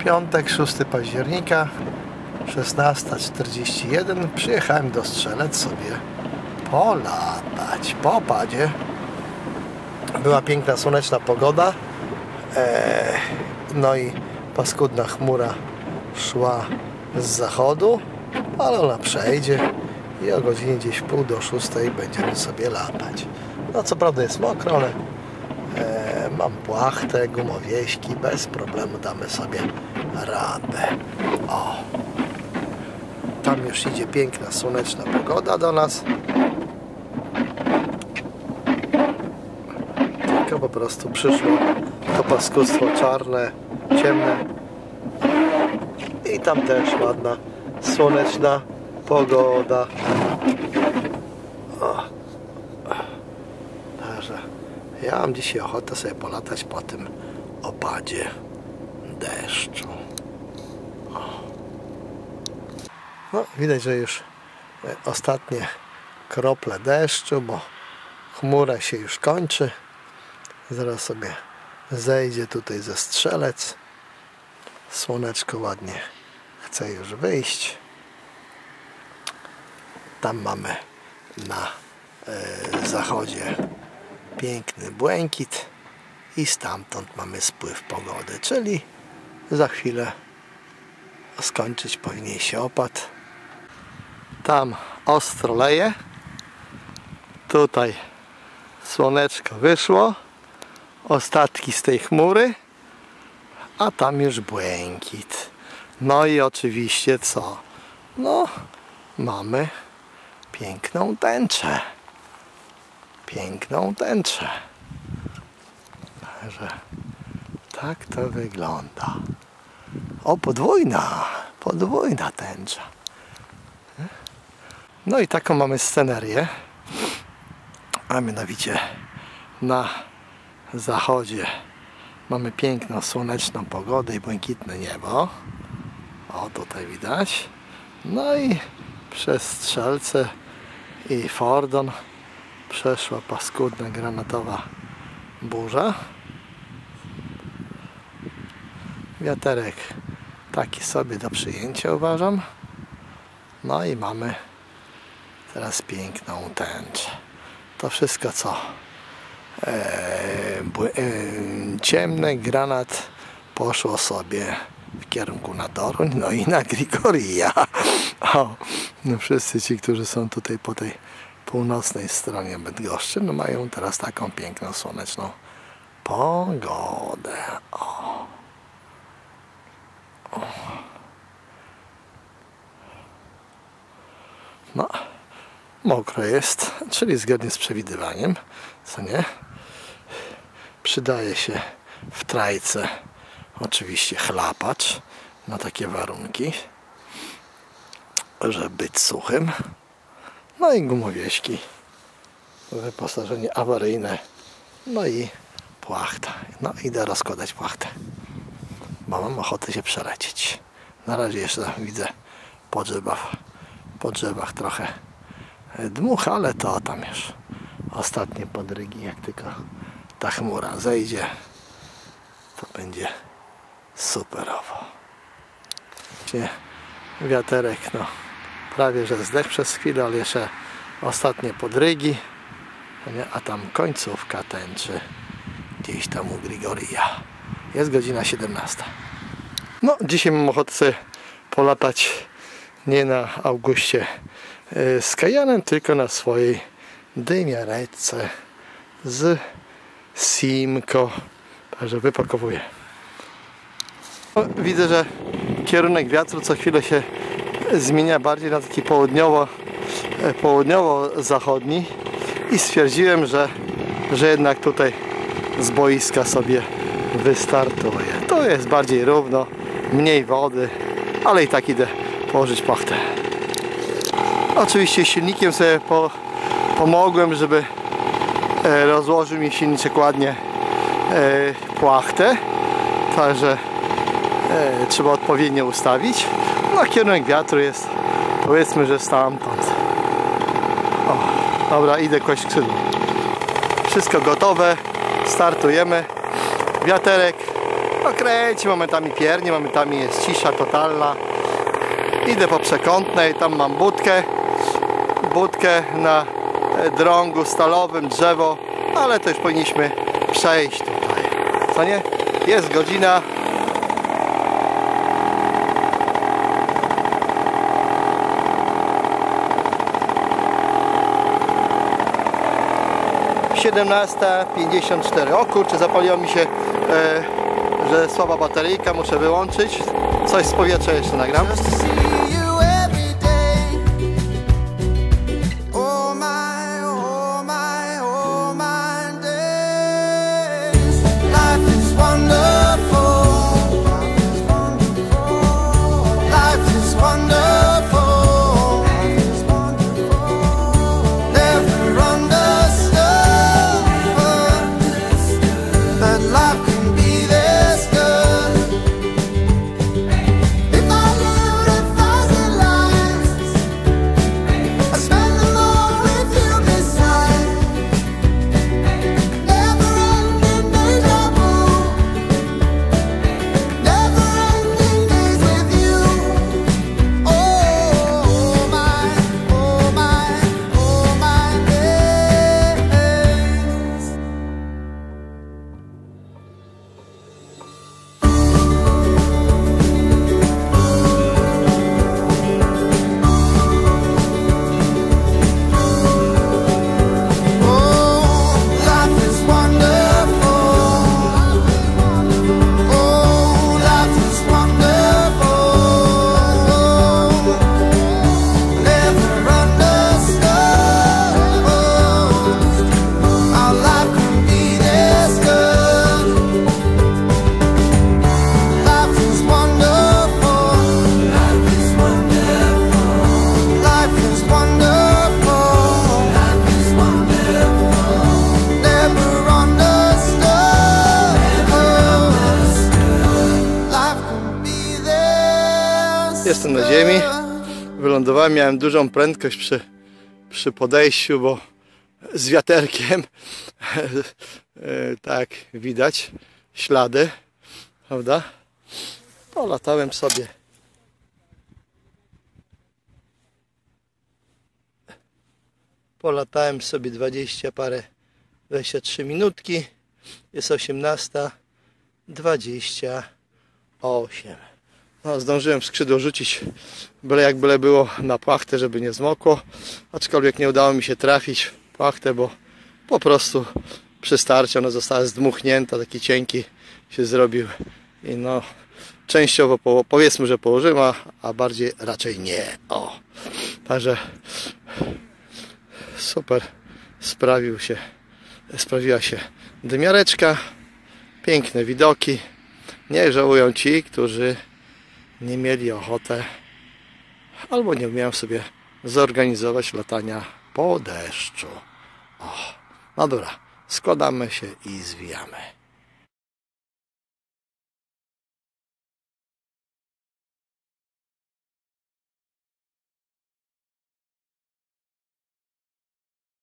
Piątek, 6 października, 16:41. Przyjechałem do Strzelec sobie polatać po opadzie. Była piękna, słoneczna pogoda. No i paskudna chmura szła z zachodu, ale ona przejdzie i o godzinie gdzieś wpół do 6 będziemy sobie latać. No co prawda jest mokro, ale mam płachtę, gumowieśki, bez problemu damy sobie radę. O, tam już idzie piękna, słoneczna pogoda do nas. Tylko po prostu przyszło to paskudztwo czarne, ciemne i tam też ładna, słoneczna pogoda. O. Także ja mam dzisiaj ochotę sobie polatać po tym opadzie deszczu. O. No, widać, że już ostatnie krople deszczu, bo chmura się już kończy. Zaraz sobie zejdzie tutaj ze Strzelec. Słoneczko ładnie chce już wyjść. Tam mamy na zachodzie piękny błękit i stamtąd mamy spływ pogody, czyli za chwilę skończyć powinien się opad. Tam ostro leje, tutaj słoneczko wyszło, ostatki z tej chmury, a tam już błękit. No i oczywiście co? No, mamy piękną tęczę. Piękną tęczę. Także tak to wygląda. O, podwójna tęcza. No i taką mamy scenerię. A mianowicie na zachodzie mamy piękną, słoneczną pogodę i błękitne niebo. O, tutaj widać. No i przez Strzelce i Fordon przeszła paskudna, granatowa burza. Wiaterek taki sobie do przyjęcia, uważam. No i mamy teraz piękną tęczę. To wszystko co ciemny granat poszło sobie w kierunku na Toruń, no i na Grigoria. O, no wszyscy ci, którzy są tutaj po tej północnej stronie Bydgoszczy, no mają teraz taką piękną, słoneczną pogodę. O. O. No, mokro jest, czyli zgodnie z przewidywaniem, co nie? Przydaje się w trajce oczywiście chlapacz na takie warunki, żeby być suchym. No i gumowieśki, wyposażenie awaryjne, no i płachta. No idę rozkładać płachtę, bo mam ochotę się przelecieć. Na razie jeszcze widzę po drzewach trochę dmucha, ale to tam już ostatnie podrygi, jak tylko ta chmura zejdzie, to będzie superowo. Wiaterek, no prawie że zdech przez chwilę, ale jeszcze ostatnie podrygi, a tam końcówka tęczy gdzieś tam u Grigoria. Jest godzina 17. No dzisiaj mam ochotę sobie polatać nie na Augustie z Cayennem, tylko na swojej dymiareczce z Simco. Także wypakowuję. Widzę, że kierunek wiatru co chwilę się zmienia bardziej na taki południowo-zachodni i stwierdziłem, że jednak tutaj z boiska sobie wystartuję. To jest bardziej równo, mniej wody, ale i tak idę położyć płachtę. Oczywiście silnikiem sobie pomogłem, żeby rozłożył mi silniczek ładnie płachtę, także trzeba odpowiednio ustawić. No kierunek wiatru jest, powiedzmy, że stamtąd. O, dobra, idę kłaść skrzydło. Wszystko gotowe, startujemy. Wiaterek No kręci, momentami piernie, momentami jest cisza totalna. Idę po przekątnej, tam mam budkę na drągu stalowym, drzewo, ale to już powinniśmy przejść tutaj, co nie? Jest godzina 17:54. O kurczę, zapaliło mi się, że słaba bateryjka, muszę wyłączyć. Coś z powietrza jeszcze nagram. Jestem na ziemi, wylądowałem, miałem dużą prędkość przy podejściu, bo z wiaterkiem, tak widać ślady, prawda? Polatałem sobie. Polatałem sobie 23 minutki, jest 18:28. No, zdążyłem skrzydło rzucić byle było na płachtę, żeby nie zmokło, aczkolwiek nie udało mi się trafić w płachtę, bo po prostu przy starcie ona została zdmuchnięta, taki cienki się zrobił i no częściowo powiedzmy, że położyła, a bardziej raczej nie. O, także super sprawiła się dymiareczka, piękne widoki, nie żałują ci, którzy nie mieli ochoty albo nie umieją sobie zorganizować latania po deszczu. O, no dobra, składamy się i zwijamy.